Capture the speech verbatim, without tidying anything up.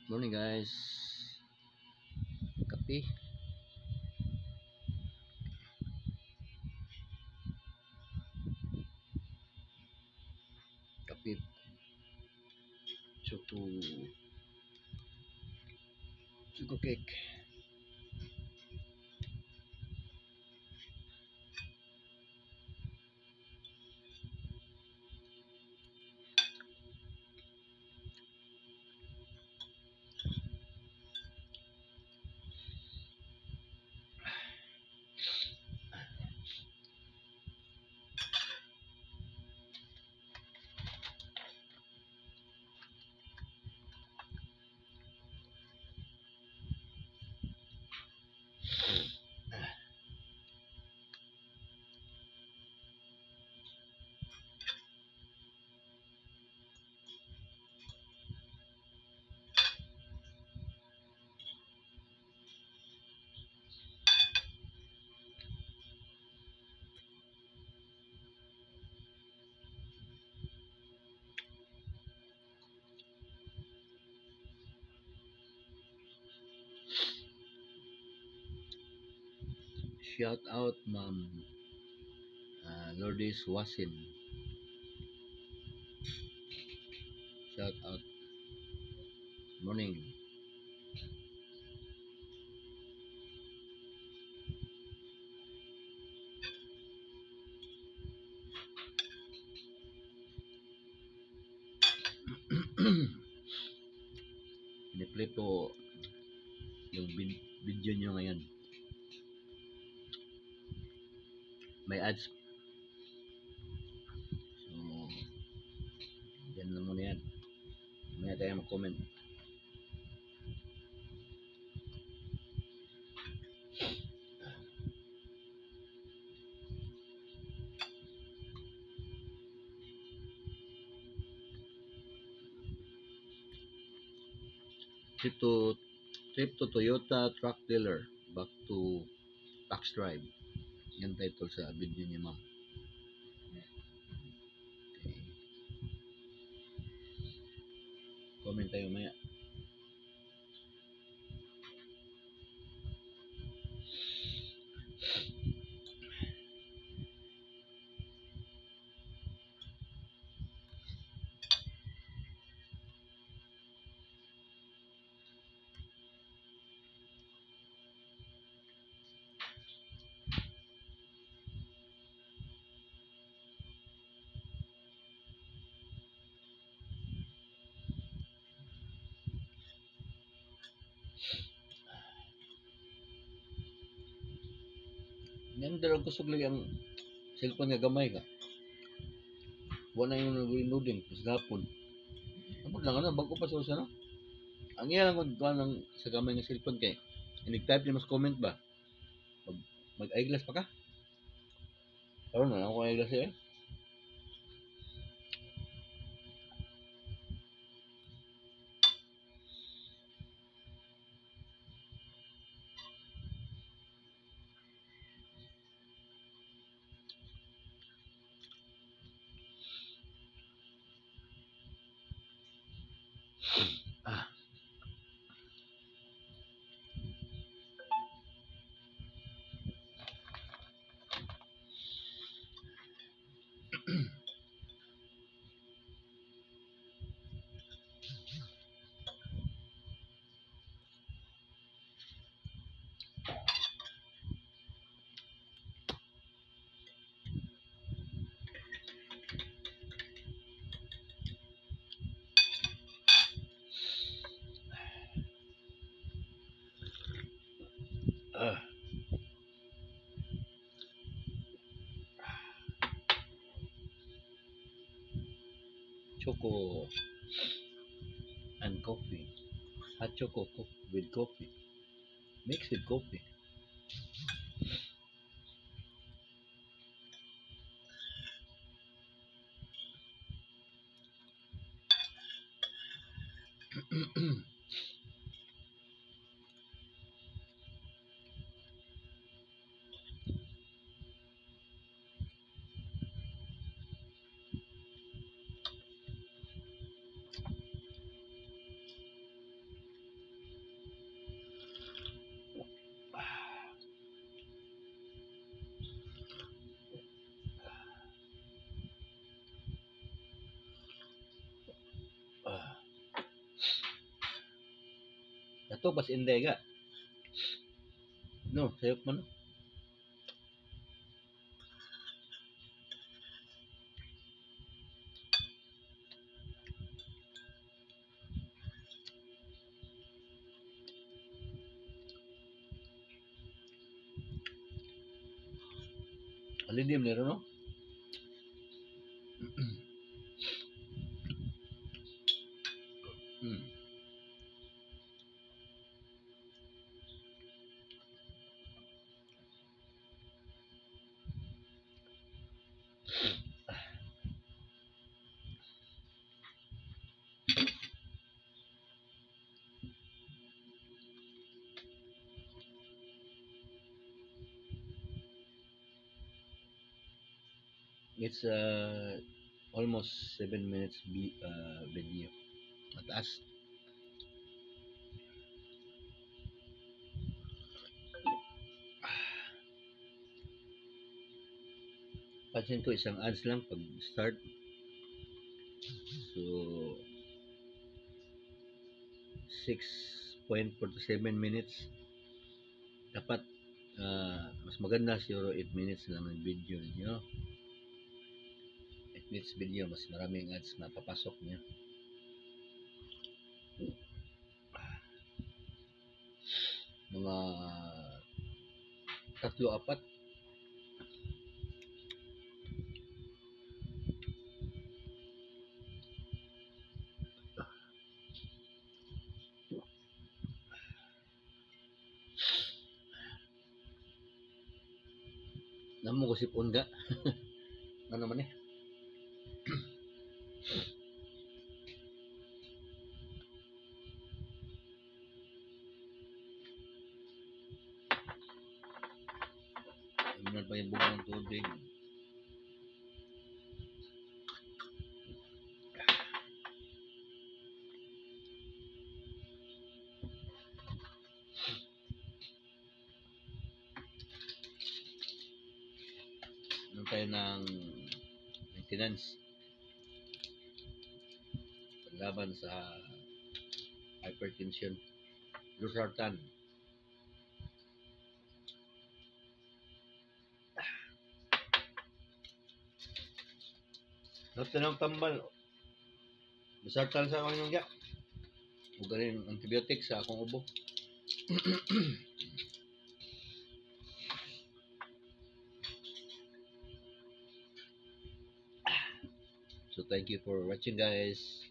Morning guys. Kape. Kape. Choco. Choco cake. Shout out Ma'am uh, Lourdes Wasin. Shout out. Morning. Piniplay po yung vid- video nyo ngayon. May ads. So, dyan lang muna yan. May tayo mag-comment. Trip to Trip to Toyota Truck Dealer. Back to Tax Drive. Yan title sa video niya ma'am. Okay. Comment tayo maya. Yan dalawang kusog lagi ang cellphone nga gamay ka. Wala yung nag-loading sa hapon. Tapos lang ano, bago pa sa usa no? Ang iya lang kung ng sa gamay nga cellphone kay nag-type ni mas comment ba? Mag, mag-eyeglass pa ka? Karon na ako eyeglass eh. Ah. Ah. Choco and coffee. Hot choco co- with coffee. Mix with coffee. Ato pas inday ga. No, sayop man. Alidim nila no. Hmm. It's uh, almost seven minutes bi uh, video. Mataas. Pansin ko isang ads lang pag start. So, six point four seven minutes. Dapat uh, mas maganda siguro eight minutes lang ng video niyo. eight minutes video, mas maraming ads na papasok niya. Mga tatlo, apat. Namo ko si Punda. Ano man eh. Imunan pa yung buong ng tubig. Ano tayo ng maintenance. Paglaban sa hypertension. Losartan. Tapos na ng tambal. Losartan sa akong yung ya. Huwag rin antibiotic sa akong ubo. So thank you for watching guys.